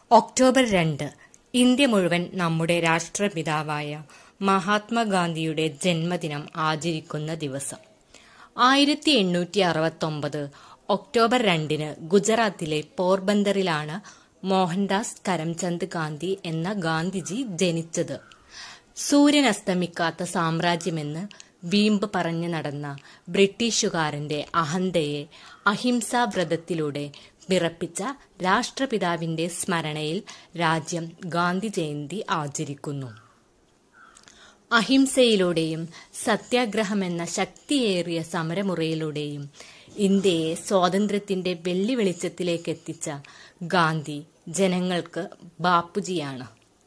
October 2 India മുഴുവൻ നമ്മുടെ രാഷ്ട്രപിതാവായ മഹാത്മാഗാന്ധിയുടെ ജന്മദിനം ആചരിക്കുന്ന ദിവസം. 1869 ഒക്ടോബർ 2 ഗുജറാത്തിലെ പോർബന്തറിലാണ് മോഹൻദാസ് കരംചന്ദ് ഗാന്ധി എന്ന ഗാന്ധിജി ജനിച്ചത്. സൂര്യനസ്തമിക്കാത്ത സാമ്രാജ്യമെന്ന് വീമ്പ് പറഞ്ഞു നടന്ന ബ്രിട്ടീഷുകാരന്റെ അഹന്തയെ അഹിംസാവ്രതത്തിലൂടെ വിറപ്പിച്ച രാഷ്ട്രപിതാവിന്റെ സ്മരണയിൽ രാജ്യം ഗാന്ധി ജയന്തി ആചരിക്കുന്നു. അഹിംസയിലൂടെയും സത്യാഗ്രഹമെന്ന ശക്തിയേറിയ സമരമുറയിലൂടെയും ഇന്ത്യയെ സ്വാതന്ത്ര്യത്തിന്റെ വെള്ളി വെളിച്ചത്തിലേക്കെത്തിച്ച ഗാന്ധി ജനങ്ങൾക്ക് ബാപ്പുജിയാണ്.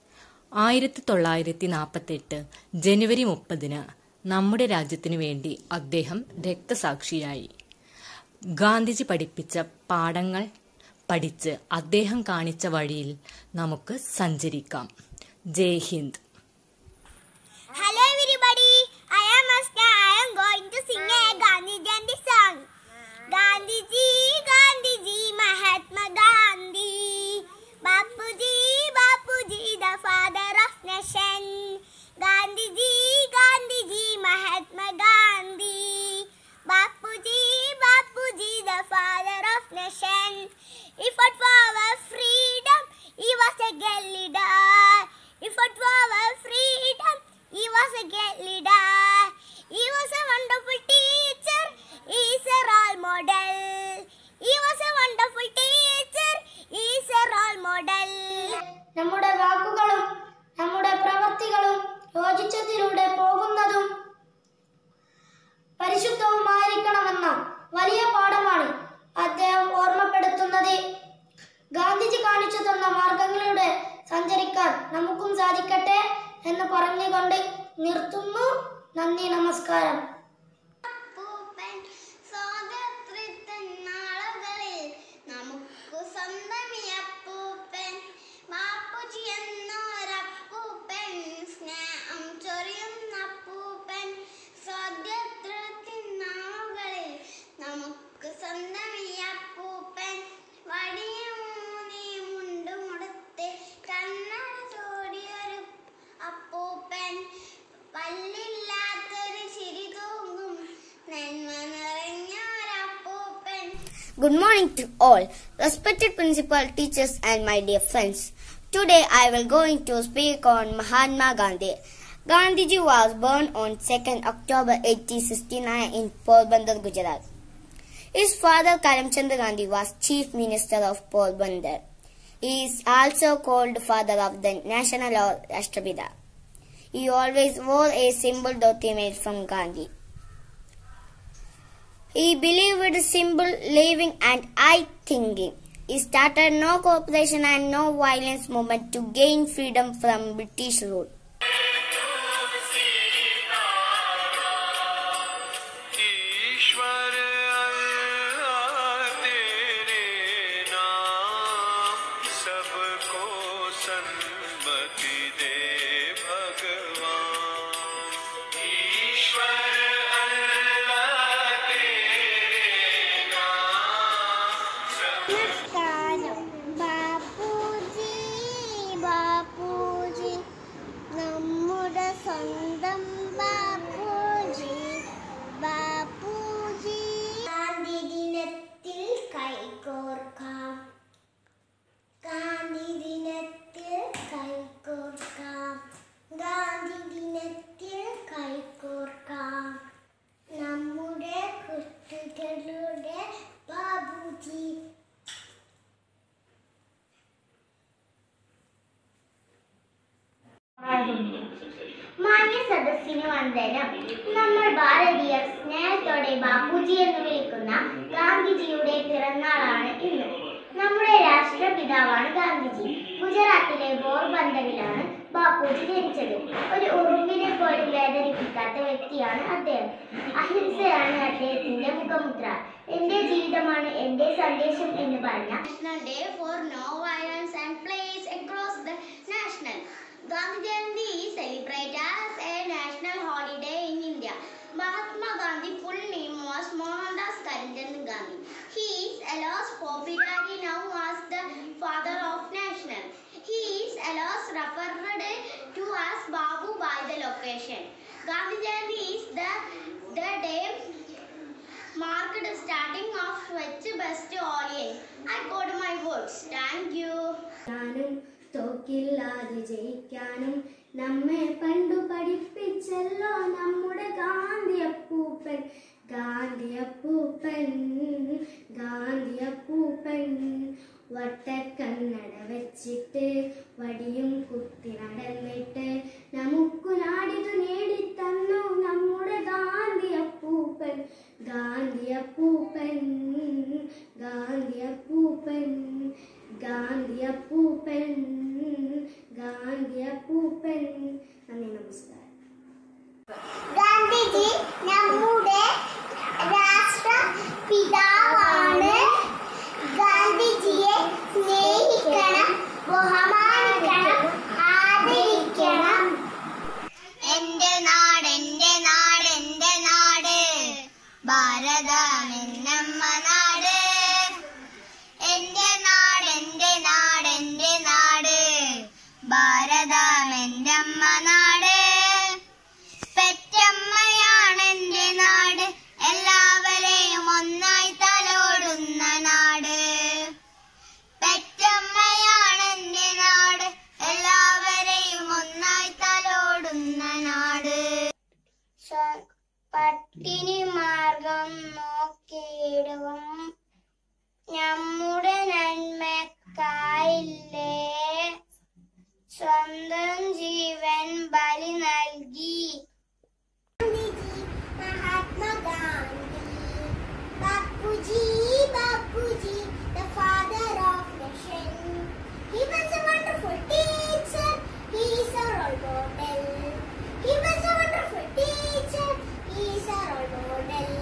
1948 ജനുവരി 30 നമ്മുടെ രാജ്യത്തിനു വേണ്ടി അദ്ദേഹം രക്തസാക്ഷിയായി. ഗാന്ധിജി പഠിപ്പിച്ച പാഠങ്ങൾ പഠിച്ച് അദ്ദേഹം കാണിച്ച വഴിയിൽ നമുക്ക് സഞ്ചരിക്കാം. ജയ് Hind. Hello everybody, I am Aska. I am going to sing a Gandhi Jayanti song. Gandhi ji, Mahatma Gandhi, Bapu ji, the father of nation. Gandhi ji, Mahatma Gandhi, Bapu ji, the father of nation. He fought for our freedom, he was a great leader. He fought for our freedom, he was a great leader. He was a wonderful teacher, he is a role model. He was a wonderful teacher, he is a role model. നമ്മുടെ വാക്കുകളും നമ്മുടെ പ്രവൃത്തികളും യോജിച്ചതിലൂടെ പോകുന്നതും പരിശുദ്ധവുമായിരിക്കണമെന്ന വലിയ പാഠമാണ് അദ്ദേഹം ഓർമ്മപ്പെടുത്തുന്നത്. ഗാന്ധിജി കാണിച്ചു തന്ന മാർഗങ്ങളിലൂടെ സഞ്ചരിക്കാൻ നമുക്കും സാധിക്കട്ടെ എന്ന് പറഞ്ഞുകൊണ്ട് നിർത്തുന്നു. നന്ദി, നമസ്കാരം. Good morning to all, respected principal, teachers and my dear friends. Today I will going to speak on Mahatma Gandhi. Gandhiji was born on 2nd October 1869 in Porbandar, Gujarat. His father Karamchand Gandhi was Chief Minister of Porbandar. He is also called father of the national or Rashtrapita. He always wore a simple dhoti made from Gandhi. He believed simple living and high thinking. He started no cooperation and no violence movement to gain freedom from British rule. മാന്യ സദസ്സിനു വന്ദനം. നമ്മൾ ഭാരതീയർ സ്നേഹത്തോടെ ബാപ്പുജി എന്ന് വിളിക്കുന്ന ഗാന്ധിജിയുടെ പിറന്നാളാണ് ഇന്ന്. നമ്മുടെ രാഷ്ട്രപിതാവാണ് ഗാന്ധിജി. ഗുജറാത്തിലെ പോർബന്തറിലാണ് ബാപ്പുജി ജനിച്ചത്. ഒരു ഉറുമ്പിനെ പോലും വേദനിപ്പിക്കാത്ത വ്യക്തിയാണ് അദ്ദേഹം. അഹിംസയാണ് അദ്ദേഹത്തിന്റെ മുഖമുദ്ര. എന്റെ ജീവിതമാണ് എന്റെ സന്ദേശം എന്ന് പറഞ്ഞ National Day for No Violence and Plays across the national. Gandhi Jayanti is celebrated as a national holiday in India. Mahatma Gandhi full name was Mohandas Karamchand Gandhi. He is lost popularity now as the father of national. occasion. Gandhi Jayanti is the day marked the starting of Swachh Best Orient. I got my words. Thank you. തോക്കില്ലാതെ ജയിക്കാനും നമ്മെ പണ്ടു പഠിപ്പിച്ചല്ലോ നമ്മുടെ ഗാന്ധിയപ്പൂപ്പൻ ഗാന്ധിയപ്പൂപ്പൻ ഗാന്ധിയപ്പൂപ്പൻ വട്ടക്കണ്ണട വെച്ചിട്ട് വടിയും കുത്തി നടന്നിട്ട് നമുക്കു നാടിതു നേടിത്തന്നു നമ്മുടെ ഗാന്ധിയപ്പൂപ്പൻ ഗാന്ധിയപ്പൂപ്പൻ ഗാന്ധിയപ്പൂപ്പൻ ഗാന്ധിയപ്പൂപ്പൻ ഗാന്ധിയപ്പൂപ്പൻ. നന്ദി, നമസ്കാരം. ഗാന്ധിജി നമ്മുടെ രാഷ്ട്രപിതാവാണ്. ഗാന്ധിജിയെ സ്നേഹിക്കണം, ബഹുമാനിക്കണം, ആദരിക്കണം. എന്റെ നാട് എന്റെ നാട് എന്റെ നാട് ഭാരതമെന്നമ്മ നാട്. എന്റെ നാട് എന്റെ നാട് എന്റെ നാട് ഭാരതമെന്നമ്മ നാട്. പെറ്റമ്മയാണ് എന്റെ നാട്, എല്ലാവരെയും ഒന്നായി തലോടുന്ന നാട്. പെറ്റമ്മയാണ് എന്റെ നാട്, എല്ലാവരെയും ഒന്നായി തലോടുന്ന നാട്. പട്ടിണി മാർഗം നോക്കിയിടും നമ്മുടെ നന്മക്കായില്ലേ സ്വന്തം ജീവൻ ബലി നൽകി. Mahatma Gandhi, Bapuji, Bapuji, the father of nation. He was a wonderful teacher, he is a role model. He was a wonderful teacher, he is a role model.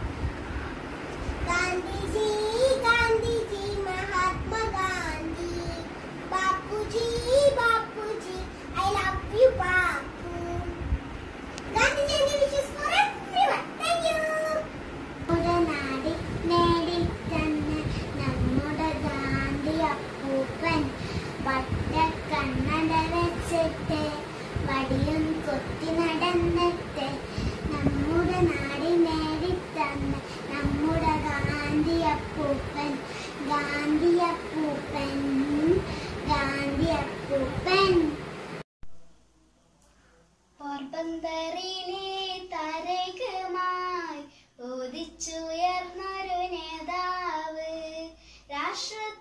Gandhiji, Gandhiji, Mahatma Gandhi, Bapuji, Bapuji, I love you, Bapu. Gandhi Jayanti wishes for everyone. Thank you. നമ്മുടെ നാടി നേടിത്തന്ന നമ്മുടെ ഗാന്ധി അപ്പൂപ്പൻ വട്ടക്കണ്ണട വെച്ചിട്ട് വടിയും കൊത്തി നടന്നിട്ട് നമ്മുടെ നാടി നേടിത്തന്ന നമ്മുടെ ഗാന്ധി അപ്പൂപ്പൻ ഗാന്ധി അപ്പൂപ്പൻ ഗാന്ധി അപ്പൂപ്പൻ. പോർബന്തറിലെ താരകമായി ഉദിച്ചുയർന്നൊരു നേതാവ് രാഷ്ട്ര